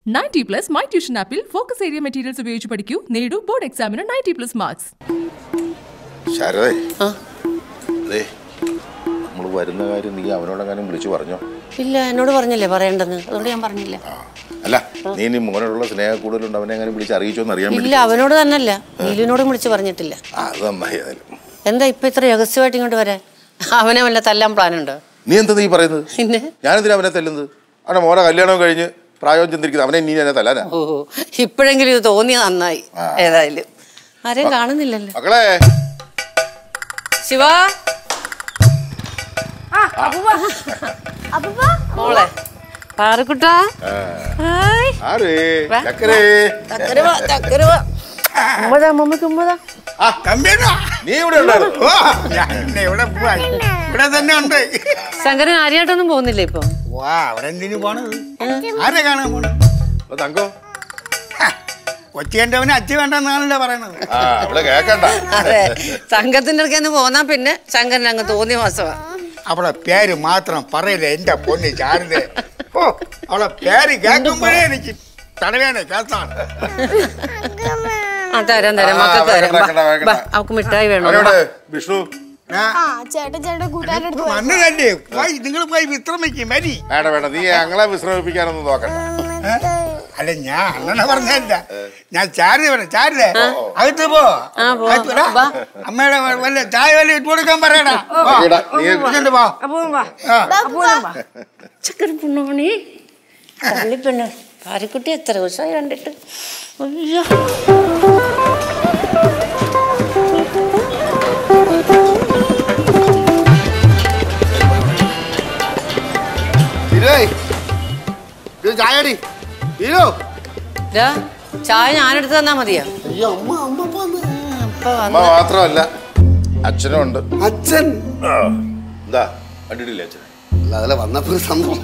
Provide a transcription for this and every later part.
90+ My Tuition ആപ്പിൽ focus area materials ഉപയോഗിച്ച് പഠിക്കൂ. നേടൂ ബോർഡ് എക്സാമിന് 90+ മാർക്സ്. ശാരദേ, നമ്മൾ വരുന്ന കാര്യം നീ അവനോടെങ്ങാനും വിളിച്ചു പറഞ്ഞോ? ഇല്ല, എന്നോട് പറഞ്ഞില്ലേ പറയേണ്ടെന്ന്, അതുകൊണ്ട് ഞാൻ പറഞ്ഞില്ല. അല്ല, നീ ഇനി മോനോടുള്ള സ്നേഹം കൂടുതലുണ്ട്, അവനെ എങ്ങനെ വിളിച്ച് അറിയിച്ചോന്ന് അറിയാൻ? ഇല്ല, അവനോട് തന്നെയല്ല, നീലിനോടും വിളിച്ച് പറഞ്ഞിട്ടില്ല. അത് നന്നായി. എന്താ ഇപ്പൊ ഇത്ര രഹസ്യമായിട്ട് ഇങ്ങോട്ട് വരാൻ? അവനെ വല്ല തല്ലാൻ പ്ലാനുണ്ടോ? നീ എന്താ നീ പറയുന്നത്? പിന്നെ ഞാനെന്തിനാ അവനെ തല്ലുന്നത്? അവനെ മോനെ കല്യാണം കഴിഞ്ഞ് പ്രായം ചെന്നിരിക്കുന്നത്, അവനെ നീ എന്നെ തല്ലാനാ? ഓ, ഇപ്പോഴെങ്കിലും ഇത് തോന്നിയ നന്നായി. ഏതായാലും ആരെയും കാണുന്നില്ലല്ലോ. മക്കളെ, ശിവ, മോളെ പാറക്കുട്ടാ, നീ ഇവിടെ ശങ്കരൻ ആരെയായിട്ടൊന്നും പോകുന്നില്ല ഇപ്പൊ? തങ്കോ കൊച്ചിയവന് അച്ഛ വേണ്ടെന്നാണല്ലോ പറയണത്. അതെ, സംഘത്തിന്റെ അടുക്കന്ന് പോന്നാ പിന്നെ ശങ്കരൻ അങ്ങ് തോന്നിയ മാസമാ. അവളെ പേര് മാത്രം പറയില്ല എന്റെ പൊന്നി ചാരുതേ. ഓ, അവളെ പേര് കേൾക്കുമ്പോഴേ എനിക്ക് തടവേണേ കേസാണ്. തരാം തരാം, മക്കൾക്ക് തരാം. അവക്ക് മിഠായി വേണോ? വിഷ്ണു, മണ്ണല്ലേ നിങ്ങൾ പോയി വിശ്രമിക്കും. വരി. വേണ്ട വേണ്ട, നീ ഞങ്ങളെ വിശ്രമിപ്പിക്കാനൊന്നും നോക്കണ്ട. അല്ല, ഞാൻ അങ്ങനെ പറഞ്ഞല്ല, ഞാൻ ചാരുത പറയാം. ചാരുതേ, അകത്ത് പോ. അമ്മയുടെ വല്ല ചായ വല്ല ഇട്ട് കൊടുക്കാൻ പറയടാ. പള്ളിപ്പെണ്ണ് പാരിക്കുട്ടി എത്ര ദിവസമായി കണ്ടിട്ട്. അയ്യോ, ചായ ഞാനെടുത്ത് തന്നാ മതിയാ? മാത്രമല്ല അച്ഛനും ഉണ്ട്. അച്ഛൻ എന്താ കണ്ടിട്ടില്ലേ അച്ഛൻ? അതല്ല വന്നപ്പോ സംഭവം.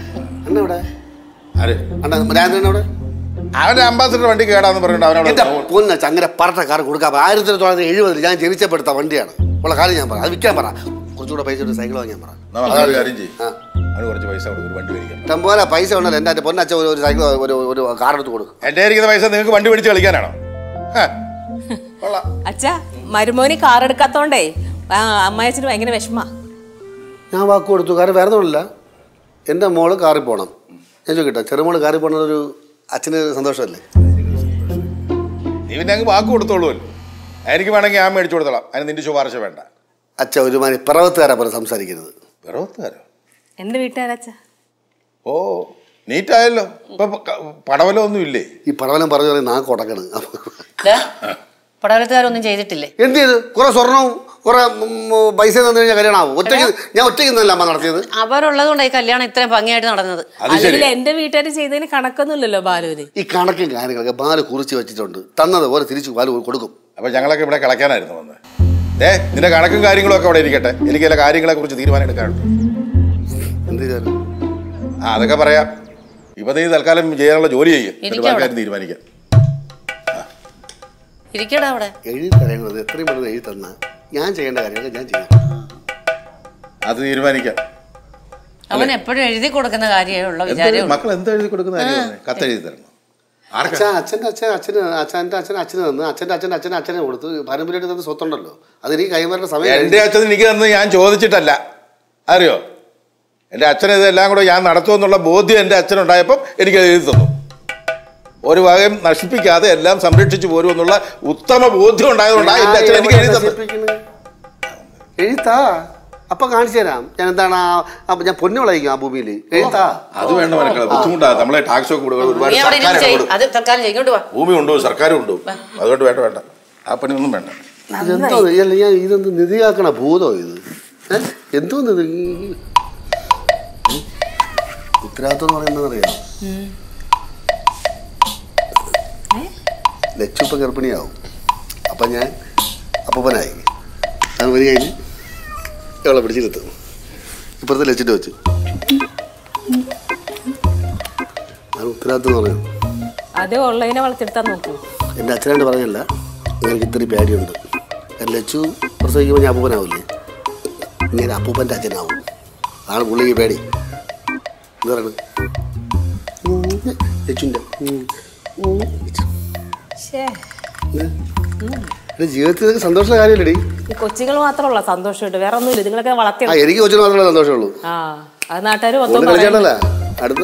അവന്റെ അംബാസിഡർ വണ്ടി കേടാന്ന് പറഞ്ഞിട്ട് പൊന്ന ചങ്ങര പറട്ട കാർ കൊടുക്കാം. 1970 ഞാൻ ജനിച്ചപ്പെടുത്ത വണ്ടിയാണ്. ഉള്ള കാര്യം ഞാൻ പറ, അത് വിൽക്കാൻ പറ. കുറച്ചുകൂടെ പൈസ സൈക്കിൾ വാങ്ങിയാൻ പറ. കുറച്ച് പൈസ വണ്ടി മേടിക്കാം. ഇഷ്ടംപോലെ പൈസ ഉണ്ടല്ലോ. എന്റെ പൊന്നച്ഛൻ ഒരു സൈക്കിൾ ഒരു കാർ എടുത്ത് കൊടുക്കും. എന്റെ ഇരിക്കുന്ന പൈസ നിങ്ങൾക്ക് വണ്ടി മേടിച്ച് കളിക്കാനാണോ? അച്ഛാ, മരുമോന് കാർ എടുക്കാത്തോണ്ടേ അമ്മായച്ചന് ഭയങ്കര വിഷമാ. ഞാൻ വാക്ക് കൊടുത്തു. കാരണം വേറെ ഒന്നുമില്ല, എൻ്റെ മോള് കാറിൽ പോകണം. ഞാൻ ചോദിക്കട്ടെ, ചെറുമോള് കാറിൽ പോകണതൊരു അച്ഛന് സന്തോഷമല്ലേ? നീ പിന്നെ അങ്ങ് വാക്ക് കൊടുത്തോളൂല്ലോ. എനിക്ക് വേണമെങ്കിൽ ഞാൻ മേടിച്ചു കൊടുത്തോളാം, അതിന് നിന്റെ ശുപാർശ വേണ്ട. അച്ഛ ഒരുമാതിരി പിറവത്തുകാരാ പോലെ സംസാരിക്കരുത്. പിറവത്തുകാരോ? എന്റെ വീട്ടുകാരച്ഛാ. ഓ, നീറ്റായല്ലോ. ഇപ്പൊ പടവലം ഒന്നും ഇല്ലേ? ഈ പടവലം പറഞ്ഞു നാക്ക് ഉടക്കണ്. പടവലത്തുകാരൊന്നും ചെയ്തിട്ടില്ലേ? എന്ത് ചെയ്ത്? കുറെ സ്വർണവും കുറെ പൈസ തന്നു കഴിഞ്ഞാൽ കല്യാണം ആവും. ഞാൻ ഒറ്റയ്ക്ക് നിന്നല്ല അമ്മ നടത്തിയത്. അവരുള്ളത് കൊണ്ട് ഈ കല്യാണം ഇത്രയും ഭംഗിയായിട്ട് നടന്നത്. അല്ലെങ്കിൽ എന്റെ വീട്ടുകാർ ചെയ്തതിന് കണക്കൊന്നുമില്ലല്ലോ ബാലുവിന്. ഈ കണക്കും കാര്യങ്ങളൊക്കെ ബാല് കുറിച്ച് വെച്ചിട്ടുണ്ട്. തന്നത് പോലെ തിരിച്ചു ബാല് കൊടുക്കും. അപ്പൊ ഞങ്ങളൊക്കെ ഇവിടെ കളയ്ക്കാനായിരുന്നു വന്നത്. നിന്റെ കണക്കും കാര്യങ്ങളും ഒക്കെ അവിടെ ഇരിക്കട്ടെ, എനിക്ക് ചില കാര്യങ്ങളെ കുറിച്ച് തീരുമാനം എടുക്കാനുണ്ട്. എന്ത് ചെയ്താലും അതൊക്കെ പറയാം. ഇപ്പൊ നീ തൽക്കാലം ചെയ്യാനുള്ള ജോലി ചെയ്യും, തീരുമാനിക്കാം. എഴുതി തരേണ്ടത് എത്രയും പെട്ടെന്ന് എഴുതി തന്ന ഞാൻ ചെയ്യേണ്ട കാര്യങ്ങളൊക്കെ ഞാൻ ചെയ്യാം. അത് തീരുമാനിക്കാം. അവൻ എപ്പോഴും എഴുതി കൊടുക്കുന്ന കാര്യമുള്ള വിചാരം. മക്കൾ എന്താ എഴുതി കൊടുക്കുന്ന കാര്യം? കത്തെഴുതി തരണം. അച്ഛൻ്റെ അച്ഛന് തന്ന് അച്ഛൻ്റെ അച്ഛനെ കൊടുത്ത് പാരമ്പര്യമായിട്ട് തന്ന സ്വത്തുണ്ടല്ലോ, അതിന് കൈമാറുന്ന സമയം. എന്റെ അച്ഛൻ എനിക്ക് തന്ന് ഞാൻ ചോദിച്ചിട്ടല്ല, അറിയോ? എൻ്റെ അച്ഛൻ ഇതെല്ലാം കൂടെ ഞാൻ നടത്തുമെന്നുള്ള ബോധ്യം എൻ്റെ അച്ഛനുണ്ടായപ്പം എനിക്ക് എഴുതി തന്നു. ഒരു വകയും നശിപ്പിക്കാതെ എല്ലാം സംരക്ഷിച്ചു പോരുമെന്നുള്ള ഉത്തമ ബോധ്യം ഉണ്ടായതുകൊണ്ടാണ് എൻ്റെ അച്ഛൻ എനിക്ക് എഴുതി തന്നത്. എഴുത്താ അപ്പൊ കാണിച്ചു തരാം. ഞാൻ എന്താണ് ഞാൻ പൊന്നു വിളയിക്കും ആ ഭൂമിയിൽ. എഴുത്താ അത് വേണ്ട, ബുദ്ധിമുട്ടാണ്. നമ്മളെ ടാക്സ് ഒക്കെ കൊടുക്കണം, ഒരുപാട് ഭൂമി കൊണ്ടുപോകും, സർക്കാരും കൊണ്ടുപോകും. അതുകൊണ്ട് വേണ്ട, ആ പണി ഒന്നും വേണ്ട. ഇതെന്തോ ഞാൻ ഇതെന്ത് നിധിയാക്കണ ഭൂതോ ഇത്? എന്തോന്ന് ഇത്? ഉത്തരവാദിത്വം എന്ന് പറയുന്നതറിയാം. ലച്ചുപ്പം ഗർഭിണിയാവും. അപ്പം ഞാൻ അപ്പനായി. അത് ഒരു കഴിഞ്ഞ് ഇവളെ പിടിച്ചിരുത്തും. ഇപ്പുറത്തെ ലച്ചിട്ട് വെച്ചു. അത് ഉത്തരവാദിത്വം എന്ന് പറയുന്നത്. അതേ ഓൺലൈനെ വളർത്തിയെടുത്താൽ നോക്കൂ. എൻ്റെ അച്ഛനായിട്ട് പറഞ്ഞല്ല, എനിക്ക് ഇത്തിരി പേടിയുണ്ട്. ലച്ചു പ്രസവിക്കുമ്പോൾ ഞാൻ അപ്പനാവില്ലേ, ഇങ്ങനെ അപ്പൂപ്പൻ്റെ അച്ഛനാവും. ആണ് പുള്ളിക്ക് പേടി. എന്താ പറയുന്നത്? ലച്ചുൻ്റെ ജീവിതത്തിൽ സന്തോഷമുള്ള കാര്യമല്ലേ? ഈ കൊച്ചുങ്ങൾ മാത്രമുള്ള സന്തോഷമുണ്ട്, വേറെ ഒന്നുമില്ല. നിങ്ങളൊക്കെ വളർത്തി. എനിക്ക് കൊച്ചിന് മാത്രമേ സന്തോഷമുള്ളൂ. ആ അത് നാട്ടുകാർ കളിച്ചാണല്ല അടുത്ത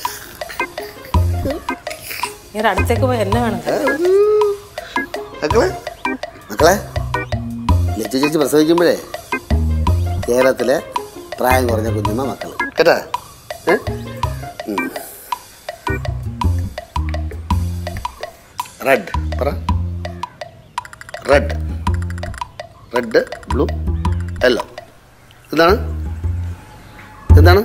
ഇങ്ങനെ അടുത്തേക്ക് പോയി എന്നെ വേണം. മക്കളെ മക്കളെ ലച്ചു ചേച്ചി പ്രസവിക്കുമ്പോഴേ കേരളത്തിലെ പ്രായം കുറഞ്ഞ കുഞ്ഞുമ്മ മക്കൾ കേട്ടാ. റെഡ് പറ. Red red blue yellow. എന്താണ് എന്താണ്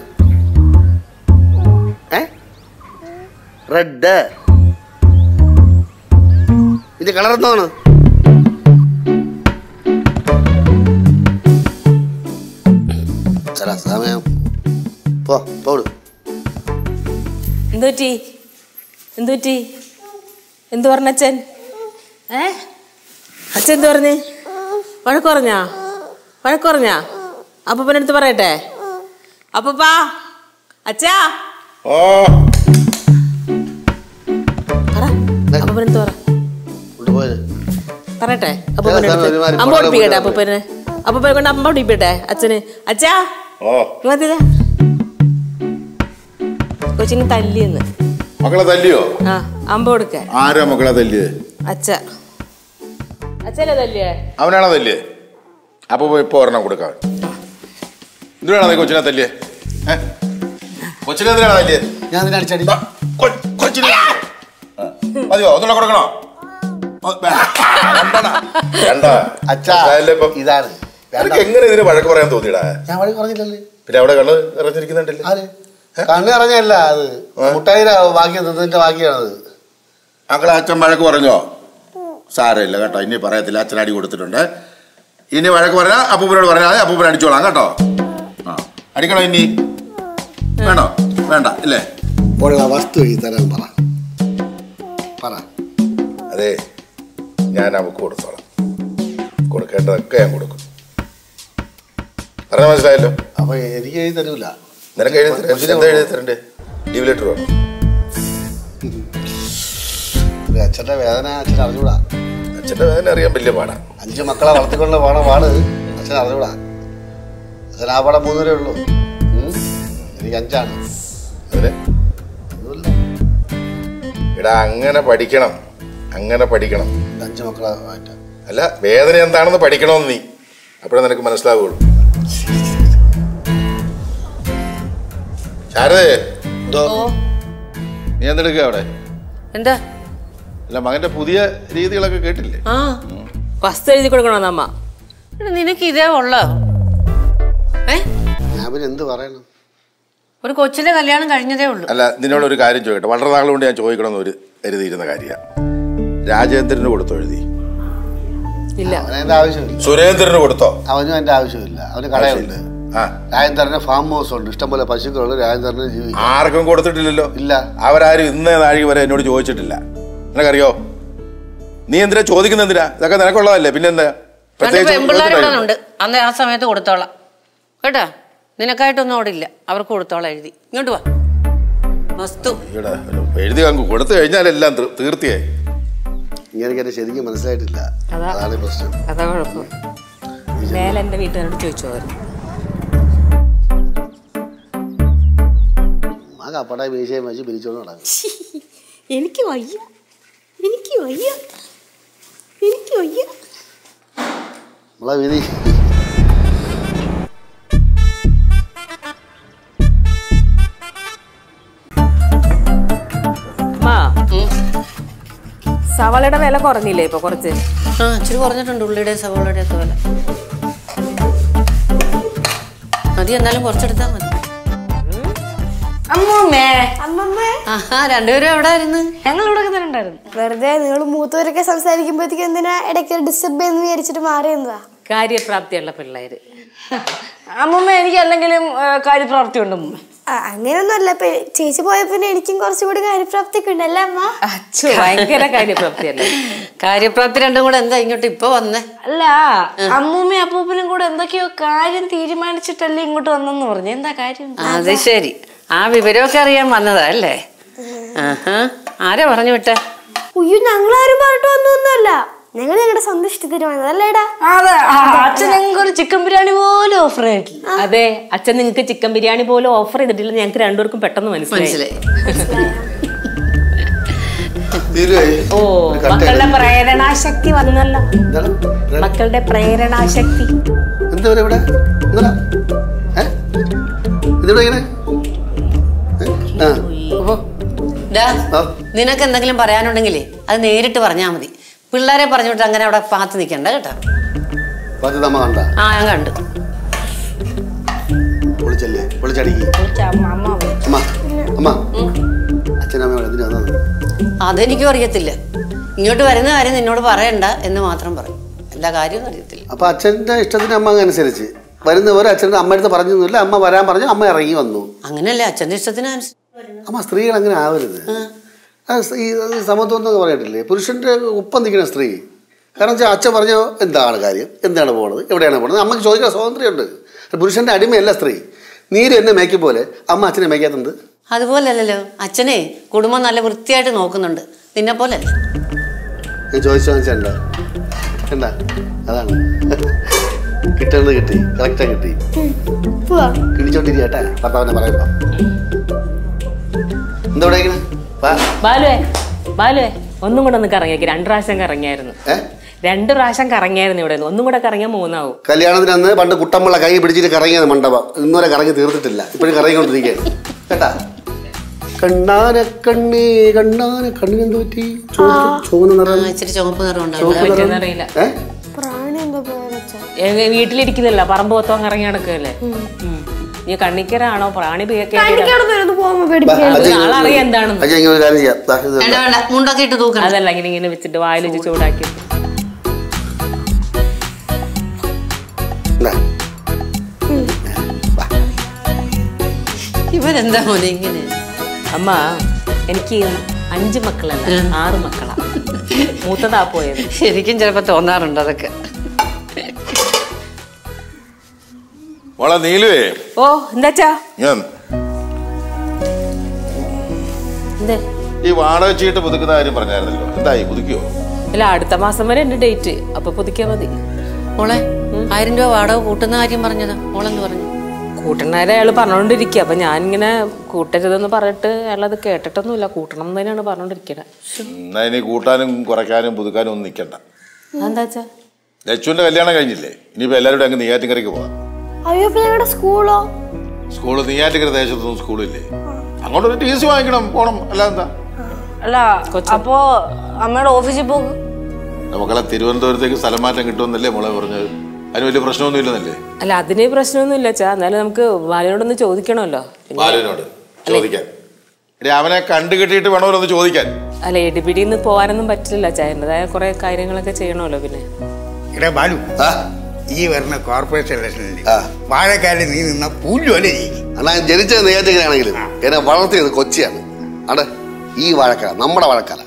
റെഡ് ഇതിന്റെ കളർ എന്താണ്? സമയം പോടും. എന്തുപറ്റി എന്തുപറ്റി എന്തു പറഞ്ഞ അച്ഛൻ? അച്ഛൻ എന്ത് പറഞ്ഞ്? വഴക്കുറഞ്ഞാ? അപ്പൂപ്പനടുത്ത് പറയട്ടെ? അപ്പൂപ്പാ അച്ഛാ പറ. അപ്പൂപ്പനടുത്ത് പറയട്ടെ? അപ്പൂപ്പനടുത്ത് അമ്മ ഓടിപ്പിക്കട്ടെ? അപ്പൂപ്പനെ കൊണ്ട് അമ്മ ഓടിപ്പിക്കട്ടെ അച്ഛന്? അച്ഛാ മതിതാ കൊച്ചിന് തല്ലിയെന്ന്. മക്കളെ തല്ലിയോ? ആ അമ്പ കൊടുക്ക. ആരാ മക്കളെ തല്ലിയേ? അച്ഛനെ തല്ലിയേ? അവനാണോ തല്ലിയേ? അപ്പൊ ഇപ്പൊ ഒരെണ്ണം കൊടുക്കാൻ. എന്തിനാണ് കൊച്ചിനെ തല്ലിയേ? കൊച്ചിനെ എന്തിനാണ് തല്ലിയേ? ഞാൻ അടിച്ചടി മതിയോ? ഒന്നുകൂടെ കൊടുക്കണോ? ഇതാണ് എങ്ങനെ ഇതിന് വഴക്ക് പറയാൻ തോന്നിയിടാ? ഞാൻ വഴക്ക് പറഞ്ഞില്ലല്ലേ. പിന്നെ അവിടെ കണ്ണ് നിറഞ്ഞിരിക്കുന്നുണ്ടല്ലേ? കണ്ണ് ഇറങ്ങല്ല, അത് മുട്ടായിന്റെ ബാക്കി തിന്നിന്റെ ബാക്കിയാണത്. മക്കളെ അച്ഛൻ വഴക്ക് പറഞ്ഞോ? സാരമില്ല കേട്ടോ, ഇനി പറയത്തില്ല. അച്ഛൻ അടി കൊടുത്തിട്ടുണ്ട്. ഇനി വഴക്ക് പറഞ്ഞാൽ അപ്പൂപ്പനോട് പറഞ്ഞാൽ അപ്പൂപ്പൻ അടിച്ചോളാം കേട്ടോ. ആ അടിക്കണോ ഇനി? വേണോ? വേണ്ട ഇല്ലേ? വസ്തു തരാൻ പറ. അതെ, ഞാൻ അവക്ക് കൊടുത്തോളാം. കൊടുക്കേണ്ടതൊക്കെ ഞാൻ കൊടുക്കും. പറഞ്ഞ മനസ്സിലായല്ലോ? അപ്പൊ എനിക്ക് എഴുതി തരൂല. നിനക്ക് എന്താ എഴുതി തരണ്ടേ? ലീവ് ലെറ്റർ വേണം. അച്ഛന്റെ വേദന അച്ഛൻ അറിഞ്ഞൂടാ. അച്ഛന്റെ വേദന അറിയാൻ വലിയ പാടാ. 5 മക്കളെ വളർത്തിക്കൊണ്ട് പോണ പാട് അച്ഛൻ അറിഞ്ഞൂടാ. അച്ഛൻ ആ പാടെ 3 വരെ ഉള്ളൂ. എനിക്ക് 5 ആണ്. അതിന് എടാ അങ്ങനെ പഠിക്കണം, അങ്ങനെ പഠിക്കണം. 5 മക്കളെ മാറ്റാം. അല്ല, വേദന എന്താണെന്ന് പഠിക്കണമെന്ന് നീ. അപ്പോഴേ നിനക്ക് മനസ്സിലാവുള്ളൂ. ശാരദേ, നീ എന്തെടുക്കുക അവിടെ? എന്താ? അല്ല, മകന്റെ പുതിയ രീതികളൊക്കെ കേട്ടില്ലേ? ആ വസ്തു എഴുതി കൊടുക്കണോ അമ്മ? നിനക്ക് ഇതേ ഉള്ളോ? ഞാൻ പിന്നെ എന്ത് പറയണം? ഒരു കൊച്ചിന്റെ കല്യാണം കഴിഞ്ഞതേ ഉള്ളൂ. അല്ല, നിന്നോടൊരു കാര്യം ചോദിക്കട്ടെ. വളരെ നാൾ കൊണ്ട് ഞാൻ ചോദിക്കണമെന്ന് ഒരു എഴുതിയിരുന്ന കാര്യമാണ്. രാജേന്ദ്രന് കൊടുത്തോ എഴുതി? ഇല്ല. അവനെന്റെ ആവശ്യമില്ല. സുരേന്ദ്രന് കൊടുത്തോ? അവനും എന്റെ ആവശ്യമില്ല. അവന് കടയുണ്ട്. രാജേന്ദ്രന് ഫാം ഹൗസ് ഉണ്ട്, ഇഷ്ടംപോലെ പശുക്കളുണ്ട്. രാജേന്ദ്രന് ജീവിക്കും. ആർക്കും കൊടുത്തിട്ടില്ലല്ലോ. ഇല്ല. അവരാരും ഇന്നേ നാഴിക വരെ എന്നോട് ചോദിച്ചിട്ടില്ല. നിനക്കറിയോ? നീ എന്തിനാ ചോദിക്കുന്ന? എന്തിനാ? ഇതൊക്കെ നിനക്കുള്ളതല്ലേ. പിന്നെന്താ? പെൺപിള്ളേരുണ്ട്. അന്ന് ആ സമയത്ത് കൊടുത്തോളാം കേട്ടാ. നിനക്കായിട്ടൊന്നും അവിടെ ഇല്ല. അവർക്ക് കൊടുത്തോളാം എഴുതി. ഇങ്ങോട്ട് വാ. വസ്തു എഴുതി അങ്ങ് കൊടുത്തു കഴിഞ്ഞാലെല്ലാം തീർത്തിയായി. ഇങ്ങനെ എന്നെ ശരിക്കും മനസ്സിലായിട്ടില്ല. അതാണ് പ്രശ്നം. അതാ കുഴപ്പം. മേലെ എന്റെ വീട്ടുകാരോട് ചോദിച്ചോ? ആ കപ്പട മീശയും വെച്ച് പിരിച്ചോണ്ട് നടക്കും. എനിക്ക് വയ്യ, എനിക്ക് വയ്യ, എനിക്ക് വയ്യ. നമ്മളെ വിധി. സവാളയുടെ വില കുറഞ്ഞില്ലേ ഇപ്പൊ? കുറച്ച് ഇച്ചിരി കുറഞ്ഞിട്ടുണ്ട്. ഉള്ളിയുടെ സവാളയുടെ ഒക്കെ വില മതി. എന്നാലും കുറച്ചെടുത്താ മതി. രണ്ടുപേരും എവിടെ ആയിരുന്നു? ഞങ്ങൾ ഇവിടെ തന്നെ ഉണ്ടായിരുന്നു. വെറുതെ നിങ്ങൾ മൂത്തവരൊക്കെ സംസാരിക്കുമ്പോഴത്തേക്ക് എന്തിനാ ഇടയ്ക്ക് ഡിസ്റ്റർബ് ചെയ്യുന്ന വിചാരിച്ചിട്ട് മാറിയെന്താ? കാര്യപ്രാപ്തിയുള്ള പിള്ളേര്. അമ്മമ്മ എനിക്ക് അല്ലെങ്കിലും കാര്യപ്രാപ്തി ഉണ്ട് അമ്മ. അങ്ങനെയൊന്നുമല്ല. ചേച്ചി പോയ പിന്നെ എനിക്കും കുറച്ചുകൂടി കാര്യപ്രാപ്തി ഒക്കെ ഉണ്ടല്ലേ അമ്മ? ഭയങ്കര കാര്യപ്രാപ്തിയല്ലേ? കാര്യപ്രാപ്തി രണ്ടും കൂടെ എന്താ ഇങ്ങോട്ട് ഇപ്പൊ വന്നേ? അല്ല, അമ്മൂമ്മയും അപ്പൂപ്പനും കൂടെ എന്തൊക്കെയോ കാര്യം തീരുമാനിച്ചിട്ടല്ലേ ഇങ്ങോട്ട് വന്നെന്ന് പറഞ്ഞു. എന്താ കാര്യം? അത് ശരി. ആ വിവരമൊക്കെ അറിയാൻ വന്നതാ അല്ലേ? ആരാ പറഞ്ഞു വിട്ടെ? ഉയ്യോ, ഞങ്ങളാരും പറഞ്ഞിട്ട് വന്നൊന്നുമല്ല. ഞങ്ങൾ ഞങ്ങളുടെ സ്വന്തം ഇഷ്ടത്തിന് വന്നതല്ലേടാ. അതെ, അച്ഛൻ ഞങ്ങൾക്ക് ഒരു ചിക്കൻ ബിരിയാണി പോലും ഓഫർ ചെയ്തിട്ടില്ല. അതെ, അച്ഛൻ നിങ്ങൾക്ക് ചിക്കൻ ബിരിയാണി പോലും ഓഫർ ചെയ്തിട്ടില്ല. ഞങ്ങൾക്ക് രണ്ടുപേർക്കും പെട്ടെന്ന് മനസ്സിലായി. ഓ, മക്കളുടെ പ്രേരണാശക്തി വന്നല്ലോ. മക്കളുടെ പ്രേരണാശക്തി. നിനക്ക് എന്തെങ്കിലും പറയാനുണ്ടെങ്കിലേ അത് നേരിട്ട് പറഞ്ഞാ മതി. പിള്ളേരെ പറഞ്ഞിട്ട് അങ്ങനെ അവിടെ പാത്ത് നിക്കണ്ട കേട്ടോ. ആ, ഞാൻ കണ്ടു. അതെനിക്കും അറിയത്തില്ല. ഇങ്ങോട്ട് വരുന്ന കാര്യം നിന്നോട് പറയണ്ട എന്ന് മാത്രം പറയും. എല്ലാ കാര്യവും അറിയത്തില്ല. അപ്പൊ അച്ഛന്റെ ഇഷ്ടത്തിന് അമ്മ അനുസരിച്ച് വരുന്നവരെ അച്ഛൻ്റെ അമ്മയടുത്ത് പറഞ്ഞൊന്നുമില്ല. അമ്മ വരാൻ പറഞ്ഞു, അമ്മ ഇറങ്ങി വന്നു. അങ്ങനെയല്ലേ അച്ഛന്റെ ഇഷ്ടത്തിന്. അമ്മ സ്ത്രീകൾ അങ്ങനെ ആവരുത്. ഈ സമത്വം എന്നൊക്കെ പറയട്ടില്ലേ, പുരുഷന്റെ ഒപ്പം നിൽക്കുന്ന സ്ത്രീ. കാരണം വെച്ചാൽ അച്ഛൻ പറഞ്ഞോ എന്താണ് കാര്യം, എന്താണ് പോണത്, എവിടെയാണ് പോണത്, അമ്മക്ക് ചോദിക്കാൻ സ്വാതന്ത്ര്യമുണ്ട്. പുരുഷന്റെ അടിമയല്ല സ്ത്രീ. നീര് എന്നെ മേയ്ക്ക് പോലെ അമ്മ അച്ഛനെ മേയ്ക്കാത്തുണ്ട്. അതുപോലല്ലോ അച്ഛനെ കുടുംബം നല്ല വൃത്തിയായിട്ട് നോക്കുന്നുണ്ട്, നിന്നെ പോലെ. ഞാൻ ചോദിച്ചോ വെച്ചാ എന്താ അതാണ് കിട്ടേണ്ടത് കിട്ടി, കറക്റ്റാ കിട്ടി. കിടിച്ചോണ്ടിരിക്കട്ടെ ഭർത്താവിനെ പറയുമ്പോ. എന്താ ബാലുവേ ഒന്നും കൂടെ ഒന്ന് കറങ്ങിയേക്ക്. 2 പ്രാവശ്യം കറങ്ങിയായിരുന്നു. 2 പ്രാവശ്യം കറങ്ങിയായിരുന്നു ഇവിടെ. ഒന്നും കൂടെ കറങ്ങിയാൽ 3 കല്യാണത്തിന് അന്ന് പണ്ട് കുട്ടമ്പള കൈ പിടിച്ചിട്ട് കറങ്ങിയത് മണ്ഡപം ഇന്നുവരെ കറങ്ങി തീർത്തിട്ടില്ല. ഇപ്പോഴും കറങ്ങിക്കൊണ്ടിരിക്കുകയാണ് കേട്ടാ. കണ്ണാനക്കണ്ണേ കണ്ണിനെന്ത് പറ്റി? ഇച്ചിരി ചുവപ്പ് നിറം. വീട്ടിലിരിക്കുന്നില്ല, പറമ്പ് മൊത്തം കറങ്ങി നടക്കല്ലേ. നീ കണ്ണിക്കരാണോ പ്രാണി ആളറിയാം എന്താണെന്ന്. അതല്ല ഇങ്ങനെ വെച്ചിട്ട് വായിൽ ചൂടാക്കി. ഇവരെന്താ മോനെ ഇങ്ങനെ? അമ്മ, എനിക്ക് 5 മക്കളല്ല 6 മക്കളാ. മൂത്തതാ പോയത്. ശരിക്കും ചിലപ്പോ തോന്നാറുണ്ട് അതൊക്കെ. നീലുവേ. ഓ, എന്താച്ചാ? ഈ വാടക ചീട്ട് പുതുക്കുന്ന കാര്യം പറഞ്ഞായിരുന്നല്ലോ, എന്തായി? പുതുക്കിയോ? ഇല്ല, അടുത്ത മാസം വരെ എന്റെ ഡേറ്റ്. അപ്പൊ പുതുക്കിയാ മതി. മോളെ 1000 രൂപ വാടക കൂട്ടുന്ന കാര്യം പറഞ്ഞതാ. മോളെന്ത് പറഞ്ഞു? കൂട്ടണേരെ അയാള് പറഞ്ഞോണ്ടിരിക്കുക. അപ്പൊ ഞാനിങ്ങനെ കൂട്ടരുതെന്ന് പറഞ്ഞിട്ട് അയാളത് കേട്ടിട്ടൊന്നുമില്ല. കൂട്ടണം എന്ന് തന്നെയാണ് പറഞ്ഞോണ്ടിരിക്കണേ. എന്നാ ഇനി കൂട്ടാനും കുറയ്ക്കാനും പുതുക്കാനും ഒന്നും നിൽക്കണ്ട. എന്താച്ചാ? ലച്ചുവിന്റെ കല്യാണം കഴിഞ്ഞില്ലേ, ഇനിയിപ്പോ എല്ലാവരും അങ്ങ് നെയ്യാറ്റിൻകരയ്ക്ക് പോവാം. സ്കൂള് നെയ്യാറ്റിൻകര ദേശത്തൊന്നും സ്കൂളില്ലേ, അങ്ങോട്ടൊരു TC വാങ്ങിക്കണം, പോണം. അല്ലാതെന്താ? അല്ല, അപ്പോ അമ്മയുടെ ഓഫീസിൽ പോകും. നമുക്കെല്ലാം തിരുവനന്തപുരത്തേക്ക് സ്ഥലം മാറ്റം കിട്ടുമെന്നല്ലേ മോളെ പറഞ്ഞത്. അതിന് വലിയ പ്രശ്നമൊന്നും ഇല്ലെന്നല്ലേ? അല്ല, അതിന് പ്രശ്നമൊന്നും ഇല്ല ചാ. എന്നാലും നമുക്ക് ബാലുവിനോടൊന്ന് ചോദിക്കണമല്ലോ. ബാലുവിനോട് ചോദിക്കാൻ? അവനെ കണ്ടു കിട്ടിയിട്ട് വേണമല്ലോ ഒന്ന് ചോദിക്കാൻ. അല്ല, EDPD പോകാനൊന്നും പറ്റില്ല ചാ. എന്റേതായ കുറെ കാര്യങ്ങളൊക്കെ ചെയ്യണമല്ലോ. പിന്നെ എടാ ബാലു, ഈ വരുന്ന കോർപ്പറേഷൻ ഇലക്ഷനിൽ വാഴക്കാലിൽ നീ നിന്ന പൂജ്യമല്ലേ ജയിക്കും. അണ്ണാ, ജനിച്ചത് നെയ്യാറ്റിൻകരയാണെങ്കിലും എന്നെ വളർത്തിയത് കൊച്ചിയാണ്. അവിടെ ഈ വാഴക്കാല നമ്മുടെ വാഴക്കാല.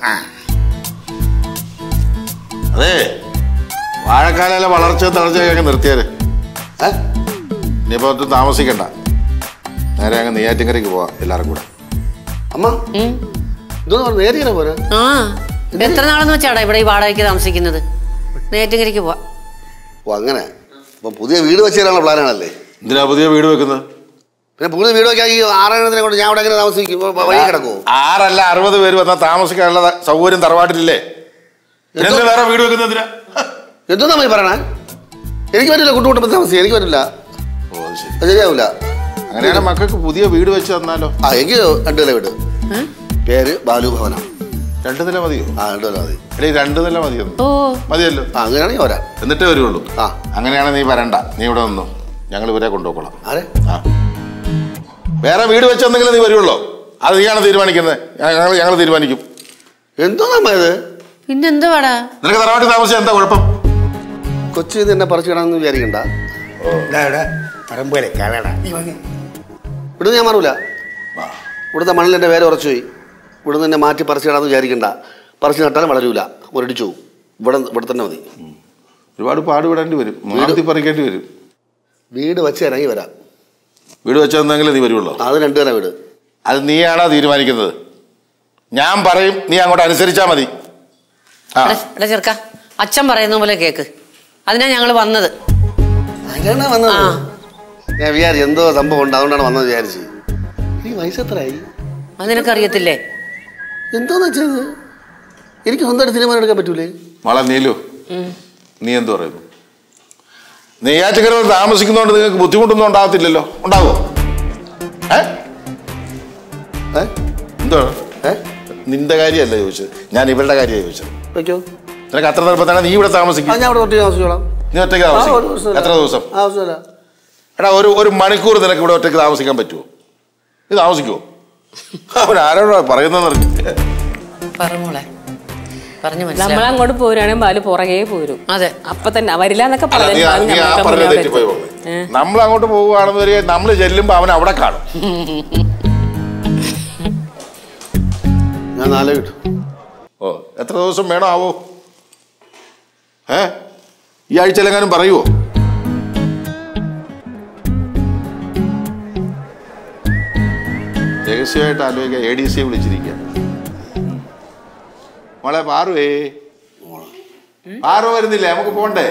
അതെ, വാഴക്കാല വളർച്ച തളർച്ചയൊക്കെ നിർത്തിയാല് ഇനിയിപ്പോ താമസിക്കണ്ട, നേരെ അങ്ങ് നെയ്യാറ്റിൻകരയ്ക്ക് പോവാം എല്ലാവരും കൂടെ. അമ്മ നേരെ പോരാ? എത്ര നാളെന്ന് വെച്ചാടാ ഇവിടെ ഈ വാടകയ്ക്ക് താമസിക്കുന്നത്? നെയ്യാറ്റിൻകരയ്ക്ക് പോവാ. ഓ, അങ്ങനെ. അപ്പൊ പുതിയ വീട് വെച്ച് തരാനുള്ള പ്ലാനാണല്ലേ? എന്തിനാ പുതിയ വീട് വെക്കുന്നത്? പിന്നെ പുതിയ വീട് വെക്കാൻ ഈ 6 എണ്ണത്തിനെ കൊണ്ട് ഞാൻ അവിടെ എങ്ങനെ താമസിക്കും? വഴി കിടക്കുമോ? 6 അല്ല 60 പേര് വന്നാൽ താമസിക്കാനുള്ള സൗകര്യം തറവാട്ടിലില്ലേ? വേറെ വീട് വെക്കുന്നതിനാ? എന്തോന്നാ പറയണേ? എനിക്ക് പറ്റില്ല, കുട്ടുകുട്ടപ്പം താമസിക്കാം. എനിക്ക് പറ്റില്ല. ശരിയാവില്ല. അങ്ങനെയാണ് മക്കൾക്ക് പുതിയ വീട് വെച്ച് തന്നാലോ? എനിക്ക് 2 നില വീട്. പേര് ബാലു ഭവനം. 2 നില മതിയോ? 2 നില മതി. 2 നില മതിയോ? മതിയല്ലോ. അങ്ങനെയാണെങ്കിൽ വരാം. എന്നിട്ടേ വരുള്ളൂ. അങ്ങനെയാണെങ്കിൽ നീ വരണ്ട, നീ ഇവിടെ നിന്നു, ഞങ്ങൾ ഇവരെ കൊണ്ടുപോകണം. വേറെ വീട് വെച്ചെന്നെങ്കിലും നീ വരുള്ളൂ. അത് നീയാണ് തീരുമാനിക്കുന്നത്, ഞങ്ങൾ തീരുമാനിക്കും. എന്തോന്നാ ഇത്? പിന്നെന്തുവാടാ? നിനക്ക് തറവാട്ടിൽ താമസിച്ചാൽ എന്താ കുഴപ്പം? കൊച്ചി തന്നെ പറിച്ചു കിടാന്ന് വിചാരിക്കണ്ട. ഇവിടുന്ന് ഞാൻ മാറൂല. ഇവിടുത്തെ മണ്ണിൽ എൻ്റെ വേറെ ഉറച്ചു പോയി. ഇവിടുന്ന് തന്നെ മാറ്റി പറിച്ചു കിടാന്ന് വിചാരിക്കണ്ട. പറിച്ചു നട്ടാലും വളരൂല, മുരടിച്ചു പോകും. ഇവിടെ തന്നെ മതി. ഒരുപാട് പാടുപെടേണ്ടി വരും, മാറ്റി പറിക്കേണ്ടി വരും. വീട് വെച്ച് ഇറങ്ങി വരാം. വീട് വെച്ചെന്നെങ്കിലും നീ വരുള്ളൂ. അത് 2 നില വീട്. അത് നീയാണോ തീരുമാനിക്കുന്നത്? ഞാൻ പറയും, നീ അങ്ങോട്ട് അനുസരിച്ചാ മതി. എടാ ചെറുക്ക, അച്ഛൻ പറയുന്ന പോലെ കേക്ക്. അതിനാ ഞങ്ങൾ വന്നത്. അതിനാണ് വന്നത്. ഞാൻ വിചാരിച്ചു എന്തോ സംഭവം ഉണ്ട്, അതുകൊണ്ടാണ് വന്നത് വിചാരിച്ചു. ഈ വയസ്സെത്രയായി? അത് നിനക്കറിയത്തില്ലേ? എന്തോന്ന് വെച്ചത്? എനിക്ക് സ്വന്തമായിട്ട് തീരുമാനം എടുക്കാൻ പറ്റൂലേ? മോളെ നീലു, നീ എന്തു പറയുന്നു? നെയ്യാറ്റിൻകര താമസിക്കുന്നതുകൊണ്ട് നിങ്ങൾക്ക് ബുദ്ധിമുട്ടൊന്നും ഉണ്ടാകത്തില്ലല്ലോ? ഉണ്ടാവോ? എന്തോ നിന്റെ കാര്യമല്ല ചോദിച്ചത്, ഞാൻ ഇവരുടെ കാര്യമാണ് ചോദിച്ചത്. വെക്കോ. നിനക്ക് അത്ര നിർബന്ധമാണ് നീ ഇവിടെ താമസിക്കും? ഞാൻ ഇവിടെ ഒറ്റയ്ക്ക് താമസിച്ചോളാം. നീ ഒറ്റയ്ക്ക് താമസിക്കും? എത്ര ദിവസം? എടാ, ഒരു മണിക്കൂർ നിനക്ക് ഇവിടെ ഒറ്റയ്ക്ക് താമസിക്കാൻ പറ്റുമോ? നീ താമസിക്കുമോ? അവൻ ആരോടാ പറയുന്നതെന്ന് നമ്മളങ്ങോട്ട് പോരുവാണെങ്കിൽ ബാലു പുറകെ പോരും. അതെ, അപ്പൊ തന്നെ വരില്ല എന്നൊക്കെ നമ്മൾ അങ്ങോട്ട് പോവുകയാണെന്ന് വരിക, നമ്മൾ ചെല്ലുമ്പോ അവൻ അവിടെ കാണും. ഞാൻ 4 കിട്ടും. ഓ, എത്ര ദിവസം വേണോ ആവോ? ഈ ആഴ്ചയിലെങ്ങാനും പറയുവോ? രഹസ്യമായിട്ട് ആലോചിക്കാൻ ADC വിളിച്ചിരിക്കുക. മോളെ പാറുവേ, പാറു വരുന്നില്ലേ? നമുക്ക് പോണ്ടേ?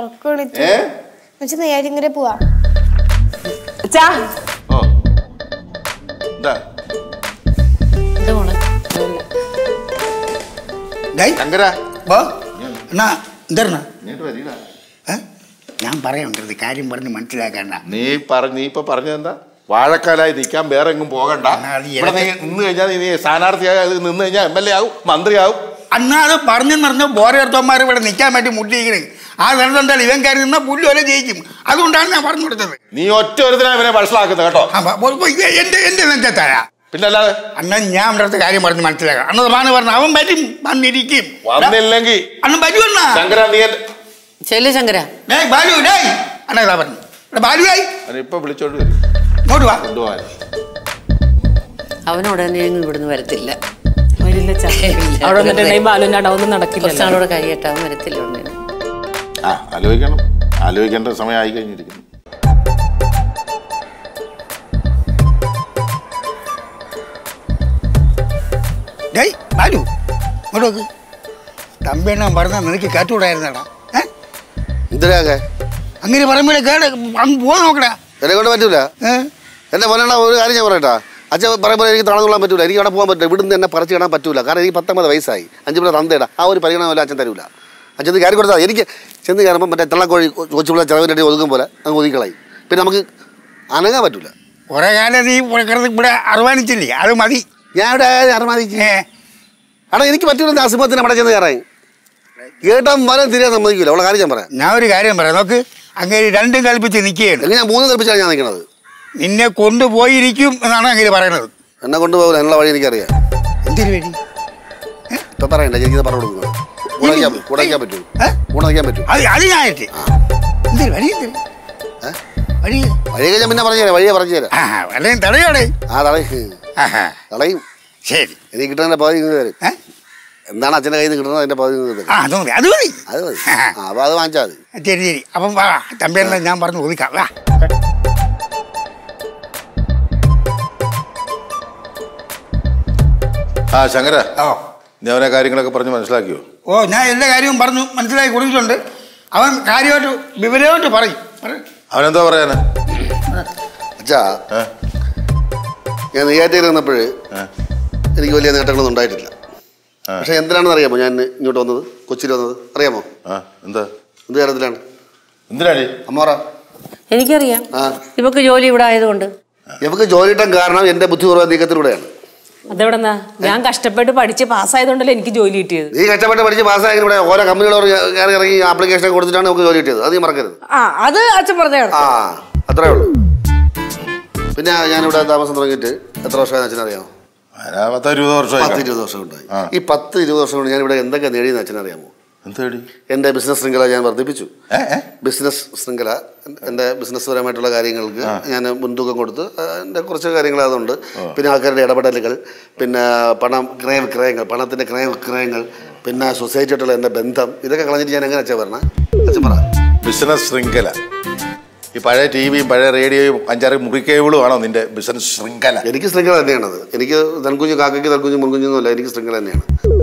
പോവാ. ഓ, എന്താ ശങ്കര, ഞാൻ പറയാൻ കാര്യം പറഞ്ഞ് മനസ്സിലാക്കണ്ട. നീ ഇപ്പൊ പറഞ്ഞതെന്താ? വാഴക്കാലായി നിൽക്കാൻ വേറെ എങ്ങും പോകണ്ട. ഇവിടെ നീ നിന്ന് കഴിഞ്ഞാൽ നീ സ്ഥാനാർത്ഥിയായി നിന്ന് കഴിഞ്ഞാൽ MLA ആവും, മന്ത്രിയാവും. അന്നാ അത് പറഞ്ഞെന്ന് പറഞ്ഞ ബോരേർത്തോന്മാർ ഇവിടെ നിൽക്കാൻ വേണ്ടി മുട്ടിയിരിക്കണേ. ആ വെറുതെന്തായാലും ഇവൻ കയറി നിന്നാൽ പുല്ല് വരെ ജയിക്കും. അതുകൊണ്ടാണ് ഞാൻ പറഞ്ഞു കൊടുത്തത്. നീ ഒറ്റ ഒരുത്തിനാ ഇവനെ വഷളാക്കുന്നത് കേട്ടോ. എന്റെ നെഞ്ചത്തായ പിന്നല്ലാതെ അണ്ണ ഞാൻ ഇവിടെ അടുത്ത കാര്യം പറഞ്ഞ് മനസ്സിലാക്കാം. അന്നത് പറഞ്ഞു പറഞ്ഞു അവൻ വരും, വന്നിരിക്കും. വന്നില്ലെങ്കിൽ അണ്ണൻ വരുവണ്ണ. ശങ്കര നീ ചെല്ലു ശങ്കര. ബാലു അണ്ണ ഇതാ പറഞ്ഞു. ബാലുവായി ഇപ്പൊ വിളിച്ചോണ്ട് വരും. ഇങ്ങോട്ട് വാ. അവനോട് തന്നെ ഇവിടുന്ന് വരത്തില്ല. നടക്കില്ല. കഴിയട്ടെ, അവൻ വരത്തില്ല. ആലോചിക്കേണ്ട സമയമായി കഴിഞ്ഞിരിക്കുന്നു. ബാലു ഇങ്ങോട്ട് തമ്പെണ്ണ പറഞ്ഞാൽ നിനക്ക് കാറ്റുകൂടായിരുന്നടാ. അങ്ങനെ പറയുമ്പോഴേ കേട് അങ്ങ് പോകാൻ നോക്കടാ. എന്നെ കൊണ്ട് പറ്റൂല. എന്നെ പറയണ ഒരു കാര്യം ഞാൻ പറയട്ടാ. അച്ഛൻ പറയുമ്പോൾ എനിക്ക് തളർന്നുകൊള്ളാൻ പറ്റൂല. എനിക്ക് അവിടെ പോകാൻ പറ്റില്ല. ഇവിടുന്ന് എന്നെ പറിച്ച് കിടാൻ പറ്റൂല. കാരണം എനിക്ക് 19 വയസ്സായി. 5 പിള്ളേർ തന്തയിടാ. ആ ഒരു പരിഗണന പോലെ അച്ഛൻ തരൂല. അച്ഛൻ കയറി കൊടുത്താൽ എനിക്ക് ചെന്ന് കയറുമ്പോൾ മറ്റേ തള്ളക്കോഴി കൊച്ചുപിള്ള ചിലവിൻ്റെ ഒതുക്കും പോലെ അങ്ങ് ഒതുക്കളായി. പിന്നെ നമുക്ക് അനങ്ങാൻ പറ്റൂല. കുറേ കാലം നീ ഇവിടെ അറുമാനിച്ചില്ലേ? അത് മതി. ഞാൻ ഇവിടെ അറുമാനിച്ചേ. അവിടെ എനിക്ക് പറ്റൂല. ആ സിംഹത്തിന് അവിടെ ചെന്ന് കയറാൻ കേട്ടാൽ മരം തിരിയാൻ സമ്മതിക്കില്ല. അവളെ കാര്യം ഞാൻ പറയാം. ഞാൻ ഒരു കാര്യം പറയാം. നോക്ക്, അങ്ങനെ രണ്ടും കൽപ്പിച്ച് നിൽക്കുകയാണ്. ഞാൻ 3 കൽപ്പിച്ചാണ് ഞാൻ നിൽക്കുന്നത്. നിന്നെ കൊണ്ടുപോയിരിക്കും എന്നാണ് അങ്ങനെ പറയണത്. എന്നെ കൊണ്ടുപോകില്ല. എന്നുള്ള വഴി എനിക്കറിയാം. എന്തൊരു വഴി ഇപ്പൊ പറയണ്ട. എനിക്കിത് പറഞ്ഞു കൊടുക്കുന്നത് ഗുണയ്ക്കാൻ പറ്റൂ. ഗുണയ്ക്കാൻ പറ്റൂ. അത് ഞാനായിട്ട് എന്തൊരു വഴി വഴിയൊക്കെ ഞാൻ പിന്നെ പറഞ്ഞു തരാം. വഴിയെ പറഞ്ഞു തരാം. അല്ലെങ്കിൽ തടയോടെ. തടയും. ശരി, എനിക്ക് കിട്ടുന്നതിന്റെ പകുതി ഇങ്ങ് തരും. എന്താണ് അച്ഛൻ്റെ കയ്യിൽ നിന്ന് കിട്ടുന്നത് അതിന്റെ പകുതി തരും. അത് മതി, അത് മതി. അപ്പൊ അത് വാങ്ങിച്ചാൽ മതി. ശരി ശരി. അപ്പം വാ തമ്പേനെ ഞാൻ പറഞ്ഞു ഒതുക്കാം. വാ. ശങ്കര, നീ അവനെ കാര്യങ്ങളൊക്കെ പറഞ്ഞ് മനസ്സിലാക്കിയോ? ഓ, ഞാൻ എല്ലാ കാര്യവും പറഞ്ഞു മനസ്സിലാക്കി കൊടുത്തിട്ടുണ്ട്. അവൻ കാര്യമായിട്ട് വിവരമായിട്ട് പറയും. അവനെന്താ പറയാനാ? അച്ഛാ, ഞാൻ നെയ്യാറ്റിൽ വന്നപ്പോഴ് എനിക്ക് വലിയ നേട്ടങ്ങളൊന്നും ഉണ്ടായിട്ടില്ല. പക്ഷെ എന്തിനാണെന്ന് അറിയാമോ ഞാൻ ഇങ്ങോട്ട് വന്നത്, കൊച്ചിയിൽ വന്നത്? അറിയാമോ? എന്ത് കാര്യത്തിലാണ്? എന്തിനാണ് അമ്മോറ? എനിക്കറിയാം. ഇവക്ക് ജോലി ഇവിടെ ആയതുകൊണ്ട്. ഇവക്ക് ജോലി കിട്ടാൻ കാരണം എന്റെ ബുദ്ധിപൂർവ്വ നീക്കത്തിലൂടെയാണ്. അതെവിടെന്നാ? ഞാൻ കഷ്ടപ്പെട്ട് പഠിച്ച് പാസ്സായതുകൊണ്ടല്ലേ എനിക്ക് ജോലി കിട്ടിയത്. നീ കഷ്ടപ്പെട്ട് പഠിച്ച് പാസ്സായെങ്കിൽ ഇവിടെ ഓരോ കമ്പനികളോട് കയറി ഇറങ്ങി ആപ്ലിക്കേഷൻ കൊടുത്തിട്ടാണ് നമുക്ക് ജോലി കിട്ടിയത്. അത് നീ മറക്കരുത്. അത് അച്ഛൻ പറഞ്ഞാണ്. അത്രേ ഉള്ളൂ. പിന്നെ ഞാനിവിടെ താമസം തുടങ്ങിയിട്ട് എത്ര വർഷമായി അച്ഛനറിയാമോ? 10-20 വർഷം ഉണ്ടായി. ഈ 10-20 വർഷം കൊണ്ട് ഞാനിവിടെ എന്തൊക്കെ നേടിയെന്ന് അച്ഛനറിയാമോ? എൻ്റെ ബിസിനസ് ശൃംഖല ഞാൻ വർദ്ധിപ്പിച്ചു. ബിസിനസ് ശൃംഖല, എൻ്റെ ബിസിനസ് പരമായിട്ടുള്ള കാര്യങ്ങൾക്ക് ഞാൻ മുൻതൂക്കം കൊടുത്ത് എൻ്റെ കുറച്ച് കാര്യങ്ങൾ അതുണ്ട്. പിന്നെ ആൾക്കാരുടെ ഇടപെടലുകൾ, പിന്നെ ക്രയവിക്രയങ്ങൾ, പണത്തിൻ്റെ ക്രയവിക്രയങ്ങൾ, പിന്നെ സൊസൈറ്റിയായിട്ടുള്ള എൻ്റെ ബന്ധം, ഇതൊക്കെ കളഞ്ഞിട്ട് ഞാൻ എങ്ങനെ അച്ഛൻ പറഞ്ഞ? അച്ഛൻ പറ. ബിസിനസ് ശൃംഖല ഈ പഴയ ടിവിയും പഴയ റേഡിയോയും 5-6 മുറി കേബിളും ആണോ നിന്റെ ബിസിനസ് ശൃംഖല? എനിക്ക് ശൃംഖല തന്നെയാണത്. എനിക്ക് തൻകുഞ്ഞ് കാക്കയ്ക്ക് തൻകുഞ്ഞ് മുൻകുഞ്ഞൊന്നുമല്ല, എനിക്ക് ശൃംഖല തന്നെയാണ്.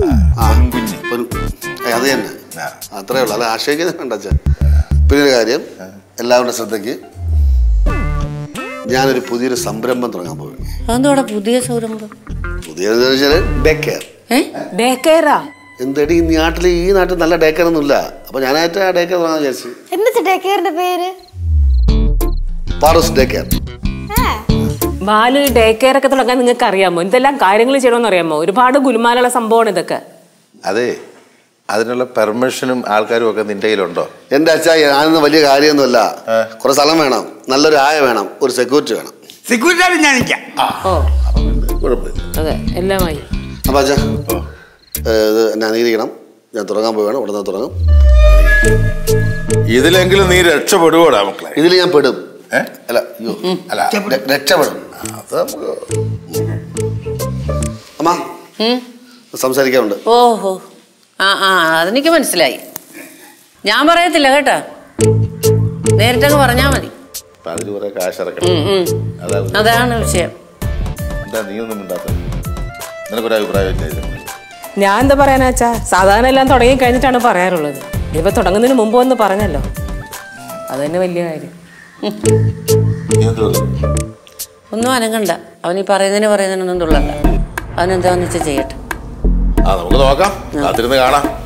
അത് തന്നെ, അത്രേ ഉള്ളൂ. അല്ല ആശയിക്കുന്നത് വേണ്ട അച്ഛൻ. പിന്നൊരു കാര്യം, എല്ലാവരുടെ ശ്രദ്ധയ്ക്ക്, ഞാനൊരു പുതിയൊരു സംരംഭം തുടങ്ങാൻ പോവുകയാണ്. അതെന്തോടെ പുതിയ സംരംഭം? പുതിയതെന്ന് വെച്ചാൽ ഡേ കെയർ. ഡേ കെയറാ? എന്തടി ഈ നാട്ടിൽ നല്ല ഡേ കെയർ ഒന്നുമില്ല. അപ്പൊ ഞാനായിട്ട് ആ ഡേ കെയർ തുടങ്ങാൻ വിചാരിച്ചു. എന്താ ഡേ കെയറിന്റെ പേര്? Paras day care. Balu, day care ഒക്കെ തുടങ്ങാൻ നിങ്ങൾക്ക് അറിയാമോ? എന്തെല്ലാം കാര്യങ്ങൾ ചെയ്യണമെന്ന് അറിയാമോ? ഒരുപാട് ഗുലുമാലുള്ള സംഭവമാണ് ഇതൊക്കെ. അതെ, അതിനുള്ള പെർമിഷനും ആൾക്കാരും ഒക്കെ നിന്റെ കയ്യിലുണ്ടോ? എന്റെ അച്ഛാ, ഞാനൊന്നും വലിയ കാര്യമൊന്നുമല്ല. കുറെ സ്ഥലം വേണം, നല്ലൊരു ആയ വേണം, ഒരു സെക്യൂരിറ്റി വേണം. സെക്യൂരിറ്റി ഞാൻ നിൽക്കാം. അതെ, എല്ലാമായി. അപ്പൊ അച്ഛാ, ഇത് എന്നെ അനുകരിക്കണം. ഞാൻ തുടങ്ങാൻ പോവുകയാണ്. ഉടനെ തുടങ്ങും. ഇതിലെങ്കിലും നീ രക്ഷപ്പെടുവോടാ മക്കളെ? ഇതിൽ ഞാൻ പെടും. അല്ല രക്ഷപ്പെടും. അമ്മ സംസാരിക്കാറുണ്ട്. ഓഹോ, അതെനിക്ക് മനസ്സിലായി. ഞാൻ പറയത്തില്ല കേട്ടാ, നേരിട്ടങ്ങ് പറഞ്ഞാ മതി. അതിന് കുറെ കാശ് ഇറക്കണം. അതാണ് വിഷയം. എന്താ നീ ഒന്നും മിണ്ടാത്തത്? നിനക്കൊരു അഭിപ്രായം? ഞാൻ എന്താ പറയാനാ വെച്ചാ, സാധാരണ എല്ലാം തുടങ്ങി കഴിഞ്ഞിട്ടാണ് പറയാറുള്ളത്. ഇപ്പൊ തുടങ്ങുന്നതിന് മുമ്പ് വന്ന് പറഞ്ഞല്ലോ, അത് തന്നെ വലിയ കാര്യം. ഒന്നും അനങ്ങണ്ട. അവനീ പറയുന്നതിനൊന്നും തുള്ളണ്ട. അവനെന്താന്ന് വെച്ചാൽ ചെയ്യട്ടെ. നമുക്ക് നോക്കാം, കാത്തിരുന്ന് കാണാം.